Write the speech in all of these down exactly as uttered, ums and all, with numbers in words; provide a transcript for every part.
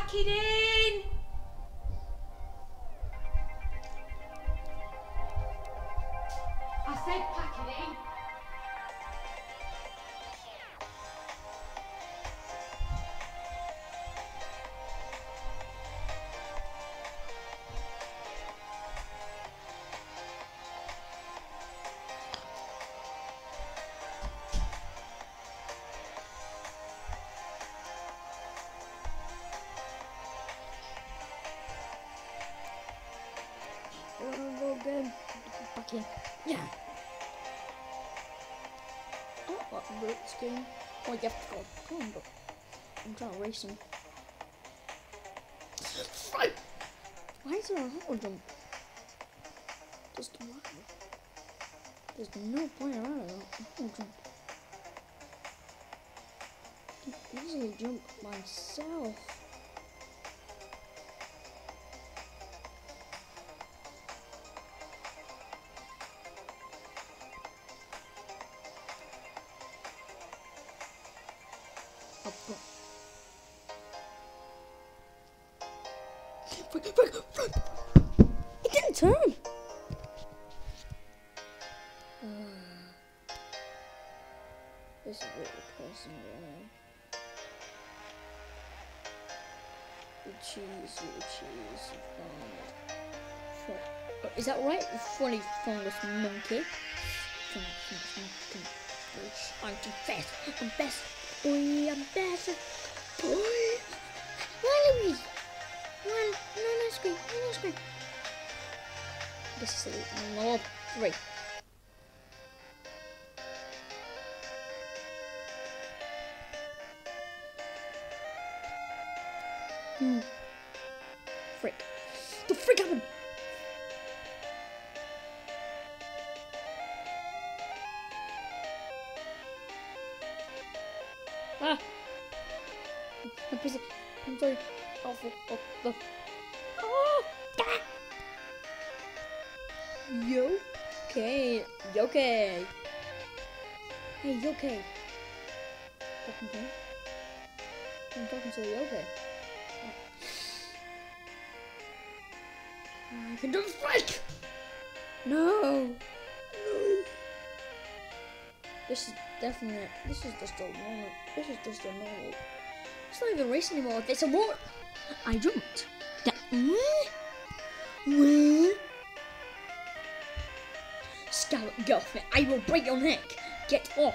pack it in. I said pack it in. Go again. Back in. Yeah. Oh, what routes game? Oh, you have to go. Come on, go. I'm trying to race him. Fight! Why is there a hole jump? Just why? There's no point around it. A hole jump. I can easily jump myself. Frick, frick, frick. It didn't turn. Uh, this is really personal. The cheese, the cheese. Um, oh, is that right? Funny fungus monkey. I'm the best. I'm best. Boy, I'm best. Boy. Why, Louise? One, no, no screen, no, no screen. This is the law three. Hmm. Frick. The frick happened? Ah. I'm busy. I'm sorry. Awful. Oh, oh. Oh. Ah. Yo. Okay. You okay? Hey, you okay? Talking to me? I'm talking to you. Okay. Oh. I can do the strike. No. No. This is definitely. This is just a normal. This is just a normal. It's not even racing anymore. It's a war. I jumped. Yeah. Where? Scarlet girlfriend, I will break your neck. Get off.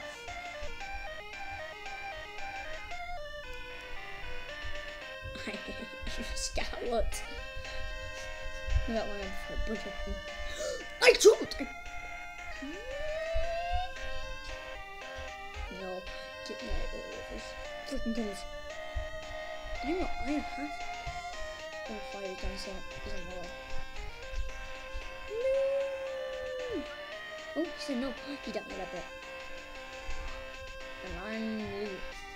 I hate you, Scarlet. I got one for a break your I jumped. I... No, get me out of this. Freaking guns. You know, I have. Oh, fire dinosaur isn't hollow. No! Oh, he said no. He don't know that bit. And I'm new.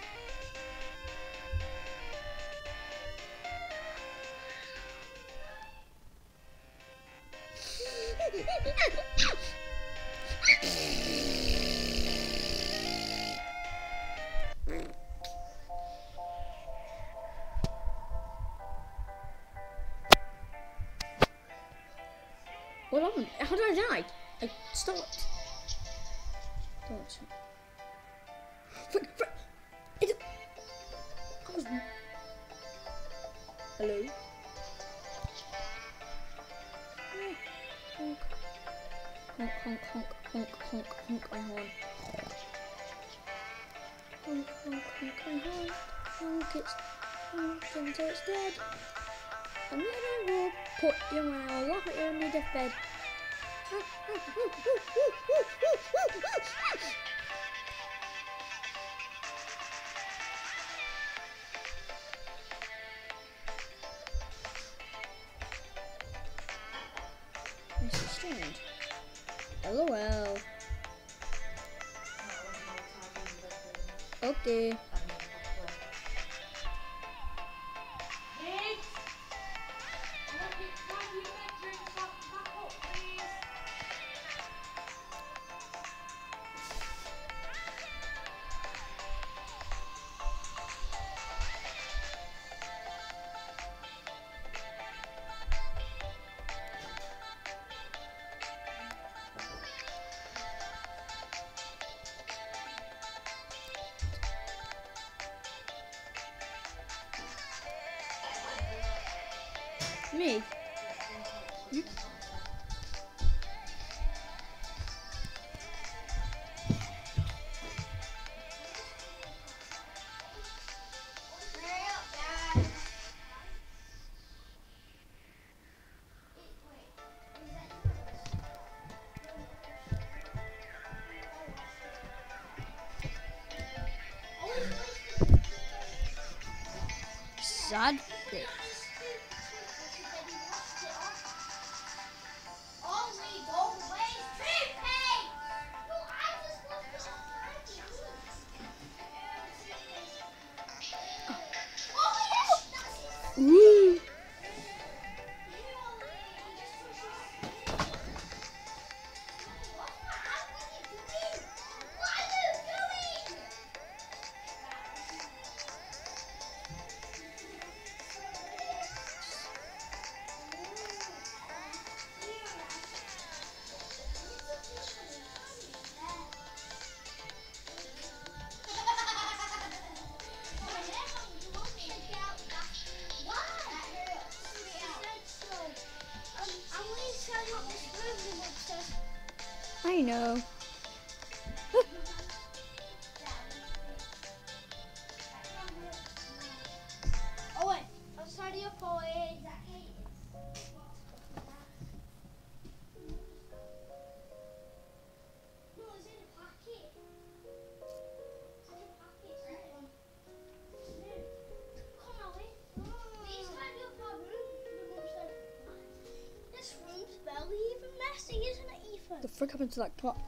What happened? How did I die? I stopped. Don't. Frick, frick. It. I was. Hello. Honk, honk, honk, honk, honk, honk, honk my horn. Honk, honk, honk my horn. Honk it's, honk until it's dead. And then I will put you when I will laugh at you on your deathbed. Mister Strange. LOL. Okay. Me? Hmm? Sad thing. Woo! I know. Oh wait, I'll tidy up all it. No, it's in a packet. It's in a packet. Right. Come on, Ellie. Please tidy up our room. The mum said, this room's barely even messy, isn't it, Ethan? The frick happened to that pot?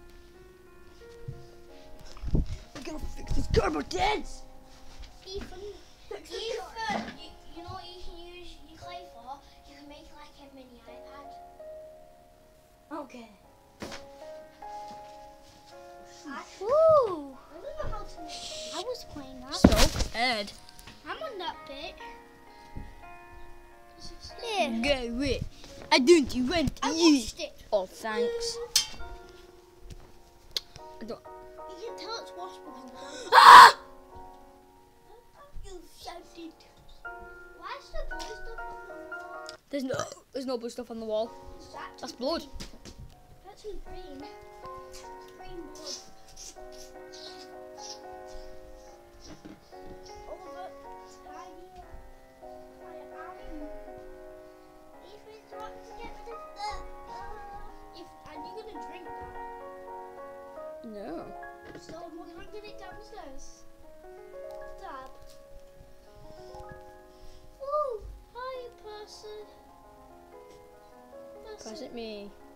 We're gonna fix this cardboard kids! Ethan, Ethan, you, you know what you can use your clay for? You can make like a mini iPad. Okay. I, Woo! I don't know how to make it. I was playing that. So, Ed. I'm on that bit. Yeah. Go it. I don't you want I you. watched it. Oh, thanks. I don't. You can tell it's washed because of Ah! you shouted. Why is the blue stuff on the wall? There's no, there's no blue stuff on the wall. Is that That's blood. That's in green. Green blood. Over tiny. I am. Ethan, do you want to get rid of that? Uh, if, are you going to drink that? No. So we're drinking it downstairs. Dad. Ooh, hi, person. Present me.